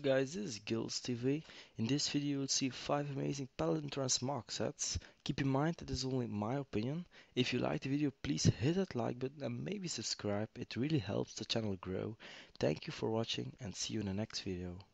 guys, this is Guiltless TV. In this video you'll see 5 amazing Paladin Transmog sets. Keep in mind that this is only my opinion. If you like the video, please hit that like button and maybe subscribe. It really helps the channel grow. Thank you for watching and see you in the next video.